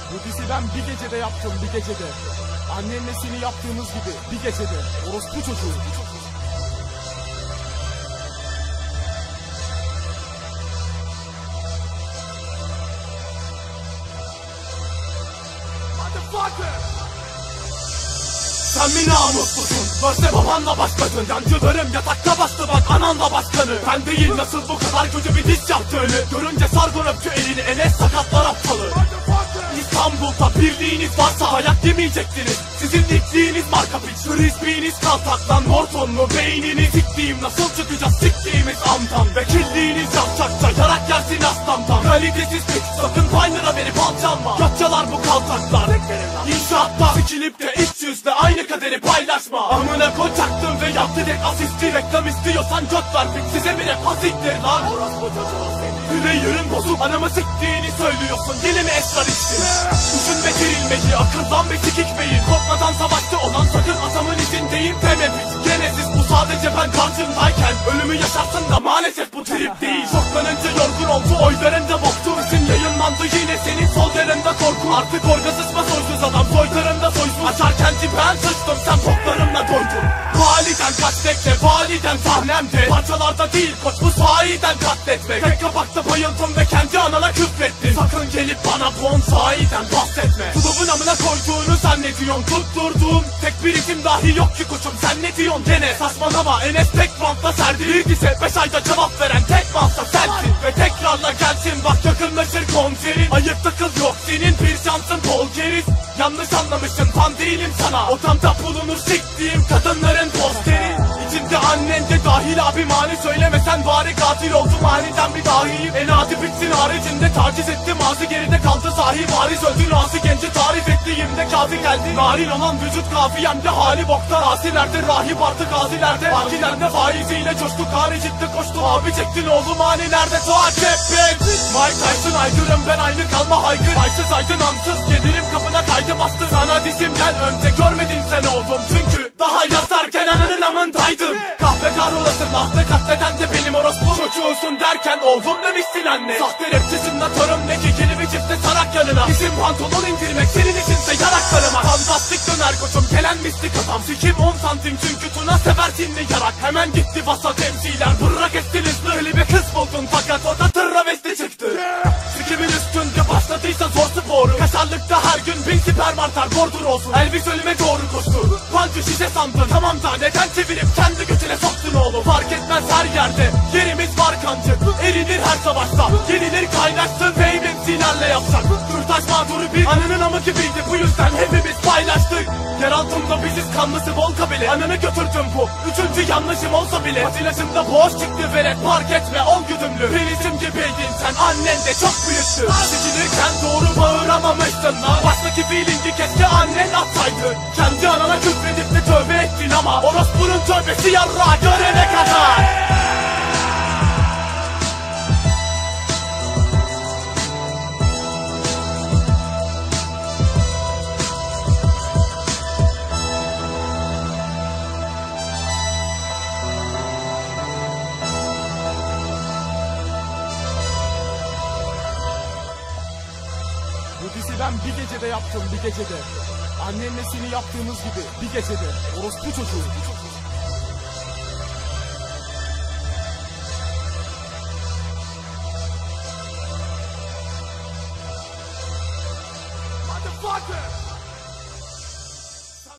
Bu dizi ben bir gecede yaptım, bir gecede. Annenle seni yaptığımız gibi bir gecede. Orospu çocuğu. Sen mi namuslusun? Gözde babanla başladın. Yancılarım yatakta bastı bak ananla başkanı. Ben değil nasıl bu kadar kötü bir diz yaptığını. Görünce sargun öptü elini Enes sakatlar aptalı. İstanbul'da birliğiniz varsa hayat yemeyecektiniz. Sizin dikliğiniz marka piç, frisbeeniz kaltaklan Nortonlu beynini siktiğim nasıl çıkacağız siktiğimiz amtam. Vekilliğiniz yapacakça yarak yersin aslandan. Kalitesiz piç sakın paylara verip alçalma. Yatçalar bu kaltaklar İnşaatta sikilip de iç yüzle aynı kaderi paylaşma. Amına koyacaktım ve yaptı tek asisti. Reklam istiyorsan göt ver piç size bile pasiktir lan. Yüreğin bozuk anamı siktiğini söylüyorsun. Yine mi esrar içtin? Düşünme dirilmeyi, akıldan ve sikikmeyi. Korkmadan savaşta olan sakın atamın izindeyim deme piç. Gene siz bu sadece ben karşındayken. Ölümü yaşarsın da maalesef bu trip değil. Şoklanınca yorgun oldu oylarında boktu. İsim yayınlandı yine senin sol yanında korku. Artık orga sıçma soysuz adam soylarında soysuz. Açarken ben sıçtım sen toplarımla doydun. Validen katletme validen sahnemde. Parçalarda değil koç bu sahiden katletmek. Tek kapakta bayıldım ve kendi anana küfrettin. Sakın gelip bana bonsai'den bahsetme. Kulubun amına koyduğunu zannediyorsun. Tutturduğum tek bir isim dahi yok ki koçum. Sen ne diyorsun gene saçmalama. Enes tek bantla serdiği dize 5 ayda cevap veren tek bantla sensin. Ve tekrarla gelsin bak yakınlaşır konserin. Ayıpta kız yok senin bir şansın bol geriz. Yanlış anlamışsın fan değilim sana. Odamda bulunur siktiğim kadınların posteri. İçinde annen de dahil abi mani söylemesen bari katil oldum aniden bir dahiyim. En adi bitsin haricinde taciz ettim ağzı geride kaldı sahi bariz öldün ağzı genci tarif ettiğimde kafi geldi. Narin olan vücut kafiyemde hali boktan asilerde rahip artık azilerde. Akilerde faiziyle coştuk haricinde koştu abi çektin oğlum hanilerde takip et. Mike Tyson aygırım ben aynı kalma haygır. Aysız aydın ansız gelirim kapına kaydı bastı. Sana dizim gel önce görmedin sen oldum çünkü daha yazarken ananın amındaydım. Kahve kahrolasın ahte katleden de benim orospu çocuğusun derken oldum demişsin anne. Sahte rapçisin natörüm ne ki kelime çifte sarak yanına. Bizim pantolon indirmek senin içinse yanaklarıma. Fantastik döner koçum gelen mistik adam. Sikim 10 santim çünkü Tuna seversin mi yarak. Hemen gitti vasa temsiler bırrak ettiniz böyle bir kız buldun fakat o da travesti çıktı. Sikimin üstünde başladıysa zor sporu. Kaşarlıkta her gün bin süpermartar bordur olsun. Elvis ölüme doğru koştu. Pancı şişe sandın tamam da neden çevirip kendi götüne soktun oğlum. Fark etmez her yerde yerimiz var kancık. Erilir her savaşta yenilir kaynaşsın ve emsilerle yapsak. Kürtaş mağduru bir anının amı gibiydi bu yüzden hepimiz paylaştık. Yer altında biziz kanlısı volka bile. Ananı götürdüm bu üçüncü yanlışım olsa bile. Patilaşımda boş çıktı veret fark etme ol güdümlü. Prizim gibiydin sen annen de çok büyüktü. Seçilirken doğru bağıramamışsın lan. Baştaki feelingi keşke annen atsaydı. Kendi anana küfredip de tövbe ettin ama orospunun tövbesi yarrağı görene kadar. Bu dizi ben bir gecede yaptım, bir gecede. Annenle seni yaptığımız gibi bir gecede. Orospu çocuğu. Motherfucker!